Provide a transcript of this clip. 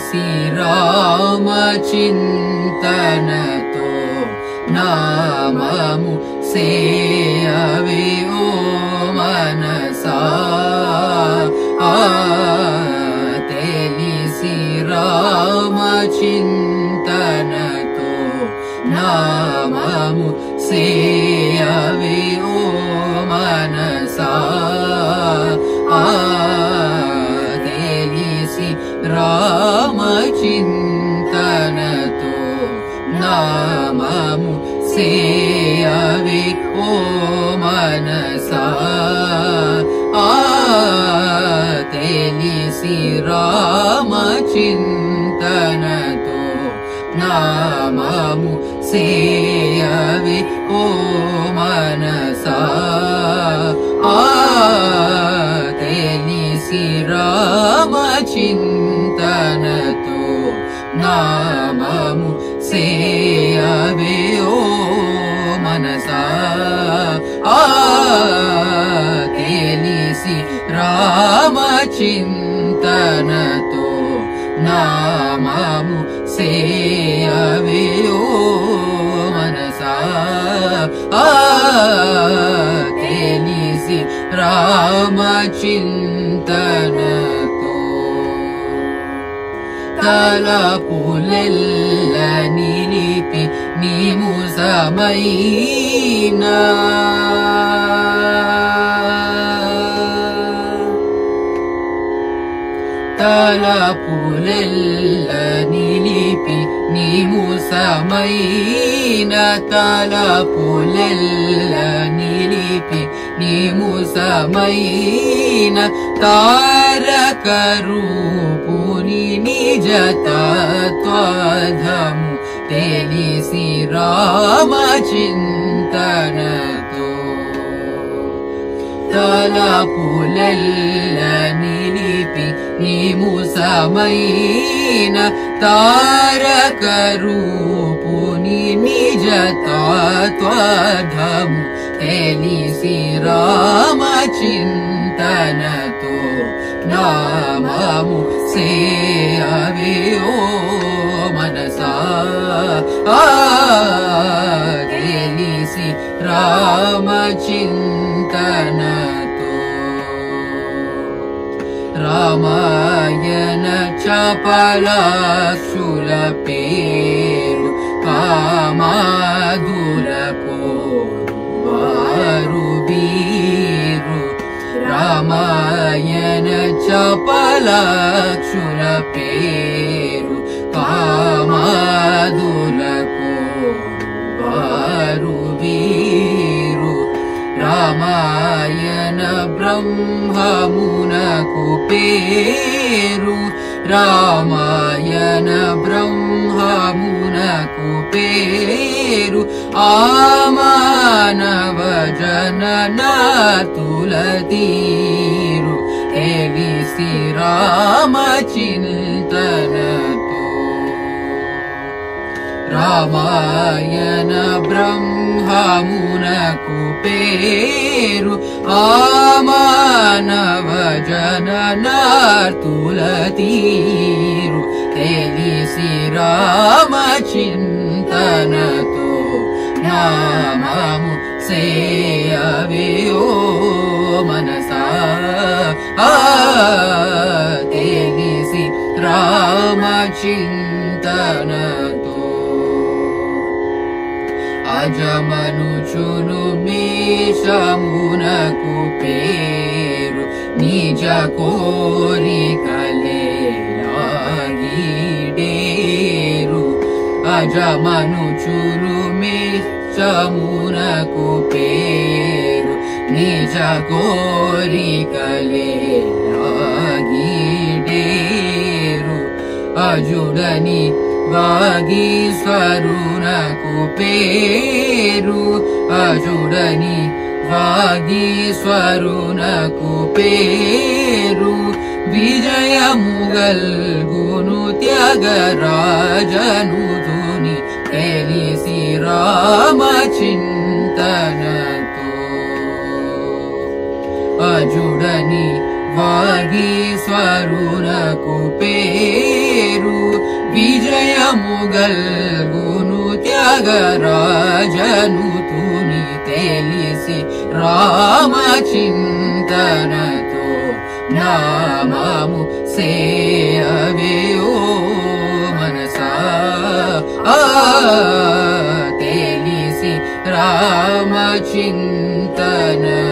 తెలిసి రామచింతనతో నామము సేయవే ఓ మనసా తెలిసి రామచింతనతో నామము సేయవే ఓ మనసా తెలిసి రామచింతనతో నామము సేయవే ఓ మనసా తెలిసి రామచింతనతో నామము సేయవే ఓ మనసా తెలిసి రామచింతనతో నామము సేయవే ఓ మనసా తెలిసి రామచింతనతో నామము సేయవే ఓ మనసా తెలిసి రామచింతనతో తలపులెల్ల నిలిపి నీము సమయినా తలపులెల్ల నిలిపి నీము సమయిన తలపులెల్ల నిలిపి నీము సమయిన తారక రూపుని నిజ తత్వధము తెలిసి రామచింతనతో తలపులెల్ల నిలిపి నీము సమయిన తారక రూపుని నిజ తత్వధము తెలిసి రామచింతనతో నామము సేయవే ఓ మనసా తెలిసి రామచింతనతో రామాయణ చపలాక్షుల పేరు కామాదుల కోరు వీరు రామాయణ చపలాక్షుల పేరు కామాదుల కోరు వీరు రామాయణ బ్రహ్మమునకు పేరు రామాయణ బ్రహ్మమునకు పేరు మానవ జననాతుల తీరు తెలిసి రామచింతనతో రామాయణ బ్రహ్మమునకు పేరు మానవ జననాతుల తీరు తెలిసి రామచింతనతో నామము సేయవే ఓ మనసా తెలిసి రామచింతనతో అజమనుచును మీషమునకు పేరు నిజ కోరికలే లాగిడేరు అజమనుచును మీషమునకు పేరు నిజ కోరికలే లాగిడేరు అజుడని వాగీశ్వరునకు పేరు అజుడని వాగీశ్వరునకు పేరు విజయముగల్గును త్యాగరాజనుధుని తెలిసి రామచింతనతో అజుడని వాగీశ్వరునకు పేరు ఫలముగల్గును త్యాగరాజను తుని తెలిసి రామచింతనతో నామము సేయవే ఓ మనసా తెలిసి రామచింతన